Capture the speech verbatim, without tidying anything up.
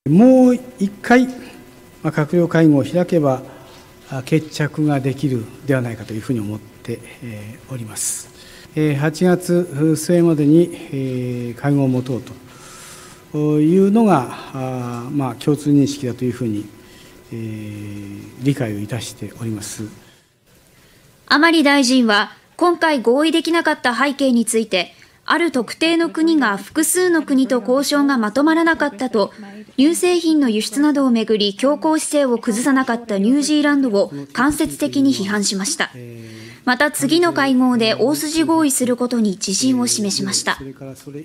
もう一回、閣僚会合を開けば、決着ができるではないかというふうに思っております。はちがつ末までに会合を持とうというのが、まあ、共通認識だというふうに理解をいたしております。 甘利大臣は、今回合意できなかった背景について、ある特定の国が複数の国と交渉がまとまらなかったと、乳製品の輸出などをめぐり強硬姿勢を崩さなかったニュージーランドを間接的に批判しました。また次の会合で大筋合意することに自信を示しました。